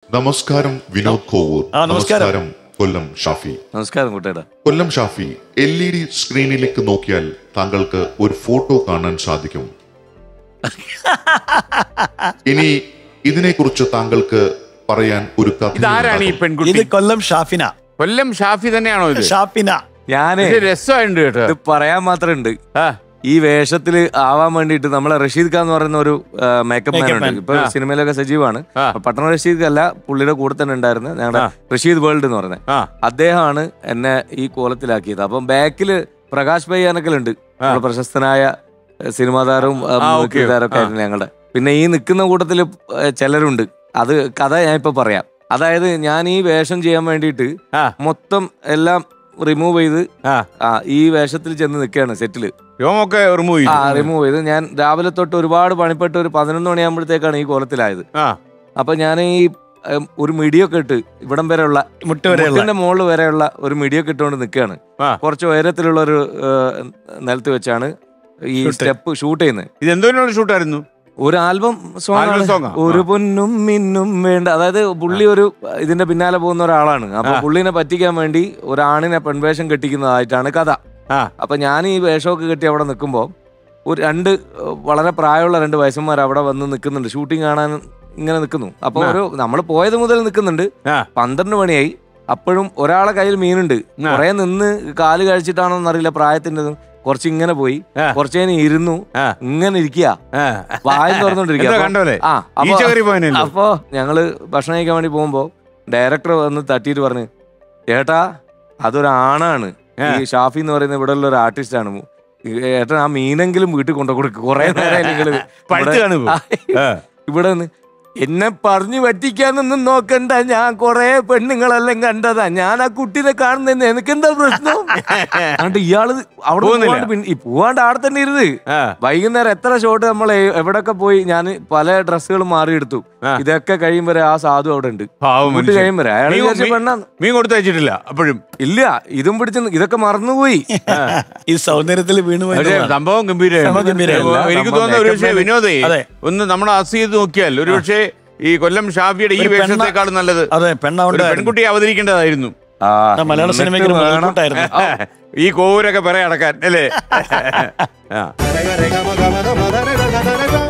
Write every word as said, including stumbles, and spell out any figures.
നമസ്കാരം വിനോദ് കോവൂർ. നമസ്കാരം കൊല്ലം ഷാഫി. നമസ്കാരം കൂട്ടേടാ. Kollam Shafi, L E D സ്ക്രീനിലേക്ക് നോക്കിയാൽ താങ്കൾക്ക് ഒരു ഫോട്ടോ കാണാൻ സാധിക്കും. ഇനി ഇതിനെക്കുറിച്ച് താങ്കൾക്ക് പറയാൻ ഒരു കഥ. ഇതാരാണ് ഈ പെൺകുട്ടി? ഇത് കൊല്ലം ഷാഫിന. കൊല്ലം ഷാഫി തന്നെയാണോ ഇത്? ഷാഫിന. ഞാന് രസമായിട്ടുണ്ട് കേട്ടോ. ഇത് പറയാൻ മാത്രമുണ്ട്. ഈ വേഷത്തില് ആവാൻ വേണ്ടിട്ട് നമ്മളെ റഷീദ് ഖാൻ എന്ന് പറയുന്ന ഒരു മേക്കപ്പ് മാൻ ഉണ്ട്. ഇപ്പൊ സിനിമയിലൊക്കെ സജീവാണ്. പട്ടണ റഷീദ് അല്ല, പുള്ളിയുടെ കൂടെ തന്നെ ഉണ്ടായിരുന്ന ഞങ്ങളുടെ റഷീദ് വേൾഡ് എന്ന് പറയുന്നത് അദ്ദേഹമാണ് എന്നെ ഈ കോലത്തിലാക്കിയത്. അപ്പം ബാക്കില് പ്രകാശ് പയ്യാനക്കലുണ്ട്, പ്രശസ്തനായ സിനിമാ താരവും താരമൊക്കെ ആയിരുന്നു ഞങ്ങളുടെ. പിന്നെ ഈ നിൽക്കുന്ന കൂട്ടത്തില് ചിലരുണ്ട്. അത് കഥ ഞാൻ ഇപ്പൊ പറയാം. അതായത് ഞാൻ ഈ വേഷം ചെയ്യാൻ വേണ്ടിയിട്ട് മൊത്തം എല്ലാം റിമൂവ് ചെയ്ത് ഈ വേഷത്തിൽ ചെന്ന് നിൽക്കുകയാണ് സെറ്റില്. റിമൂവ് റിമൂവ് ചെയ്ത് ഞാൻ രാവിലെ തൊട്ട് ഒരുപാട് പണിപ്പെട്ട് ഒരു പതിനൊന്ന് മണിയാകുമ്പോഴത്തേക്കാണ് ഈ കോലത്തിലായത്. അപ്പൊ ഞാൻ ഈ ഒരു മിടിയൊക്കെ ഇട്ട് ഇവിടം വരെയുള്ള മുട്ടിന്റെ മുകളിൽ വരെയുള്ള ഒരു മിടിയൊക്കെ ഇട്ടുകൊണ്ട് നിൽക്കുകയാണ്. കുറച്ച് ഉയരത്തിലുള്ള ഒരു നിലത്ത് വെച്ചാണ് ഈ സ്റ്റെപ്പ് ഷൂട്ട് ചെയ്യുന്നത്. ഇത് എന്തോരം ഷൂട്ടായിരുന്നു? ഒരു ആൽബം സോങ്, ഒരു പൊന്നും മിന്നും വേണ്ട. അതായത് പുള്ളി ഒരു ഇതിന്റെ പിന്നാലെ പോകുന്ന ഒരാളാണ്. അപ്പൊ പുള്ളിനെ പറ്റിക്കാൻ വേണ്ടി ഒരാണിനെ പെൺവേഷം കെട്ടിക്കുന്നതായിട്ടാണ് കഥ. അപ്പൊ ഞാൻ ഈ വേഷമൊക്കെ കെട്ടി അവിടെ നിൽക്കുമ്പോൾ ഒരു രണ്ട് വളരെ പ്രായമുള്ള രണ്ട് വയസ്സന്മാർ അവിടെ വന്ന് നിൽക്കുന്നുണ്ട്, ഷൂട്ടിംഗ് കാണാൻ ഇങ്ങനെ നിൽക്കുന്നു. അപ്പൊ ഒരു നമ്മൾ പോയത് മുതൽ നിൽക്കുന്നുണ്ട്. പന്ത്രണ്ട് മണിയായി. അപ്പോഴും ഒരാളെ കയ്യിൽ മീനുണ്ട്. കുറെ നിന്ന് കാല് കഴിച്ചിട്ടാണോന്ന് അറിയില്ല, പ്രായത്തിന്റെ കുറച്ച് ഇങ്ങനെ പോയി, കുറച്ച് കഴിഞ്ഞ് ഇരുന്നു, ഇങ്ങനെ ഇരിക്കുക, വായ തുറന്നോണ്ടിരിക്കുക. അപ്പൊ ഞങ്ങള് ഭക്ഷണം കഴിക്കാൻ വേണ്ടി പോകുമ്പോ ഡയറക്ടർ വന്ന് തട്ടിയിട്ട് പറഞ്ഞു, ചേട്ടാ അതൊരാണാണ്, ഈ ഷാഫി എന്ന് പറയുന്ന ഇവിടെ ഉള്ള ഒരു ആർട്ടിസ്റ്റ് ആണ്, ഏട്ടൻ ആ മീനെങ്കിലും വീട്ടിൽ കൊണ്ടു കൊടുക്കും. കുറെ നേരം ഇവിടെ നിന്ന് എന്നെ പറഞ്ഞു പറ്റിക്കാനൊന്നും നോക്കണ്ട, ഞാൻ കൊറേ പെണ്ണുങ്ങളെല്ലാം കണ്ടതാ, ഞാൻ ആ കുട്ടീനെ കാണുന്ന എനിക്കെന്താ പ്രശ്നം? അതുകൊണ്ട് ഇയാള് അവിടെ പോവാണ്ട് അവിടെ തന്നെ ഇരുന്ന് വൈകുന്നേരം എത്ര ഷോട്ട് നമ്മൾ എവിടെയൊക്കെ പോയി, ഞാൻ പല ഡ്രസ്സുകളും മാറിയെടുത്തു. ഇതൊക്കെ കഴിയുമ്പോ ആ സാധു അവിടെ ഉണ്ട്. കഴിയുമ്പോ അയാൾ പെണ്ണ മീൻ കൊടുത്തു വെച്ചിട്ടില്ല അപ്പോഴും ഇല്ല, ഇതും പിടിച്ച് ഇതൊക്കെ മറന്നുപോയി. ഈ സൗന്ദര്യത്തിൽ വീണു സംഭവം ഗംഭീരമാണ്. എനിക്ക് തോന്നുന്നു ഒരു പക്ഷേ വിനോദേ ഒന്ന് നമ്മൾ അസ് ചെയ്ത് നോക്കിയാൽ ഒരു പക്ഷേ ഈ കൊല്ലം ഷാഫിയുടെ ഈ വേഷത്തെക്കാളും നല്ലത് പെൺകുട്ടിയെ അവതരിക്കേണ്ടതായിരുന്നു. മലയാള സിനിമയ്ക്ക് ഈ കോവൂരൊക്കെ പറയാൻ അടക്കാൻ അല്ലേ?